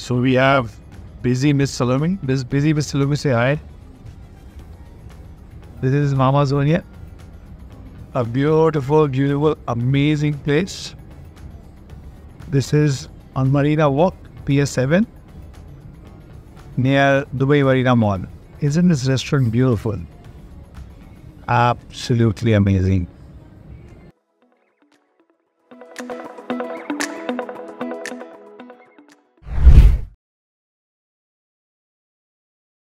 So we have busy Miss Salome. This busy Miss Salome, say hi. This is Mama Zonia. A beautiful, beautiful, amazing place. This is on Marina Walk, PS7, near Dubai Marina Mall. Isn't this restaurant beautiful? Absolutely amazing.